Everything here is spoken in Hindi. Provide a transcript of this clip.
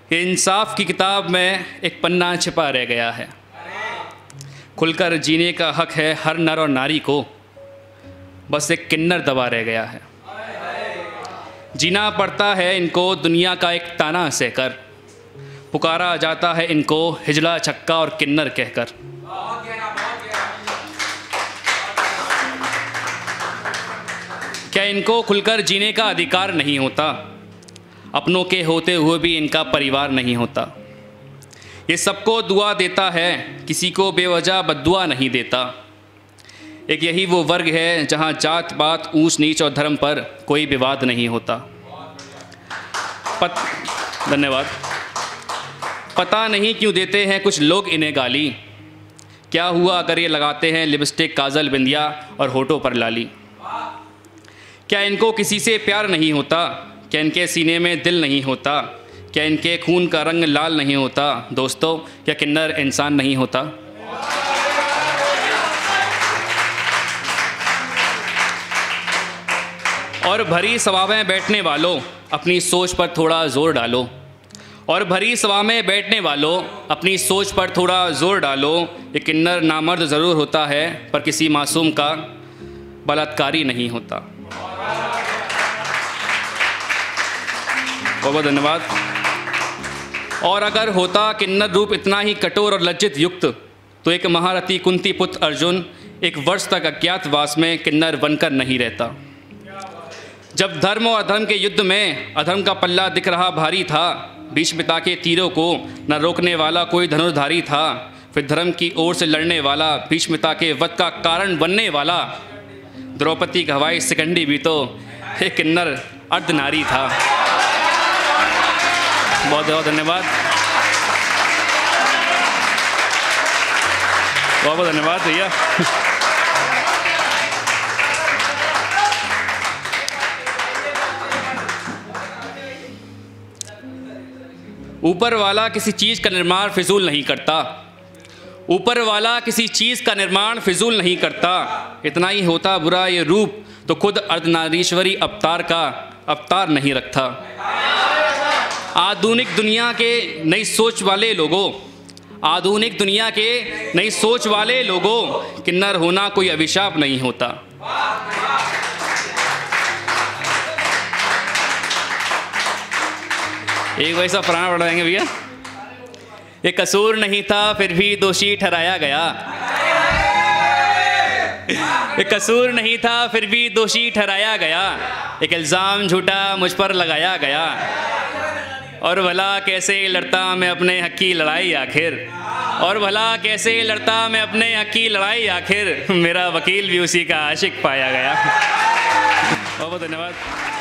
कि इंसाफ की किताब में एक पन्ना छिपा रह गया है। खुलकर जीने का हक है हर नर और नारी को, बस एक किन्नर दबा रह गया है। जीना पड़ता है इनको दुनिया का एक ताना सहकर, पुकारा जाता है इनको हिजला छक्का और किन्नर कहकर। क्या इनको खुलकर जीने का अधिकार नहीं होता? अपनों के होते हुए भी इनका परिवार नहीं होता। ये सबको दुआ देता है, किसी को बेवजह बद्दुआ नहीं देता। एक यही वो वर्ग है जहाँ जात पात ऊंच नीच और धर्म पर कोई विवाद नहीं होता। धन्यवाद। पता नहीं क्यों देते हैं कुछ लोग इन्हें गाली, क्या हुआ अगर ये लगाते हैं लिपस्टिक काजल बिंदिया और होठों पर लाली। क्या इनको किसी से प्यार नहीं होता? क्या इनके सीने में दिल नहीं होता? क्या इनके खून का रंग लाल नहीं होता? दोस्तों, क्या किन्नर इंसान नहीं होता? और भरी सभा में बैठने वालों, अपनी सोच पर थोड़ा जोर डालो। और भरी सभा में बैठने वालों, अपनी सोच पर थोड़ा जोर डालो। ये किन्नर नामर्द ज़रूर होता है, पर किसी मासूम का बलात्कारी नहीं होता। बहुत बहुत धन्यवाद। और अगर होता किन्नर रूप इतना ही कठोर और लज्जित युक्त, तो एक महारथी कुंती पुत्र अर्जुन एक वर्ष तक अज्ञातवास में किन्नर बनकर नहीं रहता। जब धर्म और अधर्म के युद्ध में अधर्म का पल्ला दिख रहा भारी था, भीष्म पिता के तीरों को न रोकने वाला कोई धनुर्धारी था। फिर धर्म की ओर से लड़ने वाला, भीष्म पिता के वध का कारण बनने वाला द्रौपदी का हवाई शिखंडी भी तो एक किन्नर अर्धनारी था। बहुत बहुत धन्यवाद। बहुत बहुत धन्यवाद भैया। ऊपर वाला किसी चीज़ का निर्माण फिजूल नहीं करता। ऊपर वाला किसी चीज़ का निर्माण फिजूल नहीं करता। इतना ही होता बुरा ये रूप तो खुद अर्धनारीश्वरी अवतार का अवतार नहीं रखता। आधुनिक दुनिया के नई सोच वाले लोगों, आधुनिक दुनिया के नई सोच वाले लोगों, किन्नर होना कोई अभिशाप नहीं होता। एक वैसा पुराना पढ़ाएंगे भैया। ये कसूर नहीं था फिर भी दोषी ठहराया गया। ये कसूर नहीं था फिर भी दोषी ठहराया गया। एक इल्ज़ाम झूठा मुझ पर लगाया गया। और भला कैसे लड़ता मैं अपने हक की लड़ाई आखिर। और भला कैसे लड़ता मैं अपने हक की लड़ाई आखिर। मेरा वकील भी उसी का आशिक पाया गया। बहुत बहुत धन्यवाद।